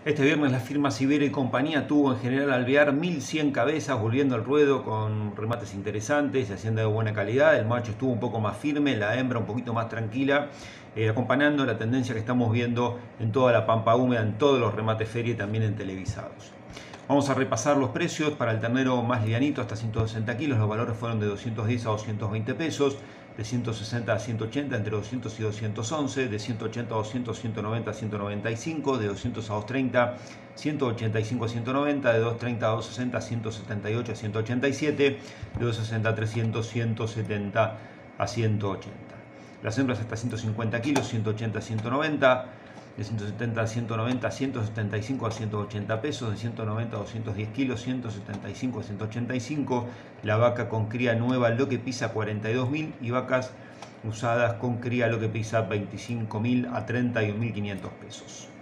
Este viernes la firma Sibera y compañía tuvo en General Alvear 1100 cabezas volviendo al ruedo con remates interesantes y haciendo de buena calidad. El macho estuvo un poco más firme, la hembra un poquito más tranquila, acompañando la tendencia que estamos viendo en toda la pampa húmeda, en todos los remates feria y también en televisados. Vamos a repasar los precios para el ternero más livianito hasta 160 kilos. Los valores fueron de 210 a 220 pesos, de 160 a 180 entre 200 y 211, de 180 a 200, 190 a 195, de 200 a 230, 185 a 190, de 230 a 260, 178 a 187, de 260 a 300, 170 a 180. Las hembras hasta 150 kilos, 180 a 190, de 170 a 190, 175 a 180 pesos, de 190 a 210 kilos, 175 a 185, la vaca con cría nueva lo que pisa 42.000 y vacas usadas con cría lo que pisa 25.000 a 31.500 pesos.